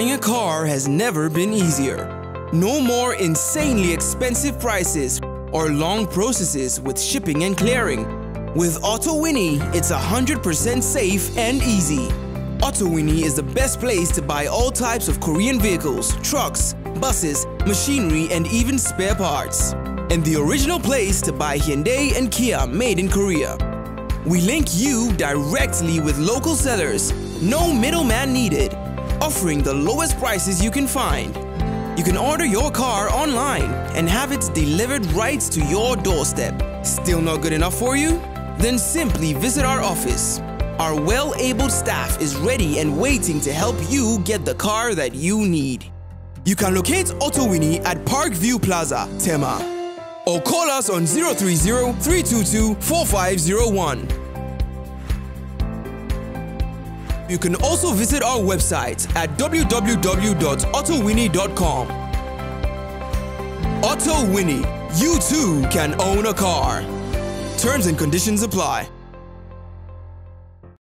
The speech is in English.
Buying a car has never been easier. No more insanely expensive prices or long processes with shipping and clearing. With Autowini, it's 100% safe and easy. Autowini is the best place to buy all types of Korean vehicles, trucks, buses, machinery, and even spare parts. And the original place to buy Hyundai and Kia made in Korea. We link you directly with local sellers, no middleman needed, offering the lowest prices you can find. You can order your car online and have it delivered right to your doorstep. Still not good enough for you? Then simply visit our office. Our well-abled staff is ready and waiting to help you get the car that you need. You can locate Autowini at Parkview Plaza, Tema, or call us on 030-322-4501. You can also visit our website at www.autowini.com. Autowini, you too can own a car. Terms and conditions apply.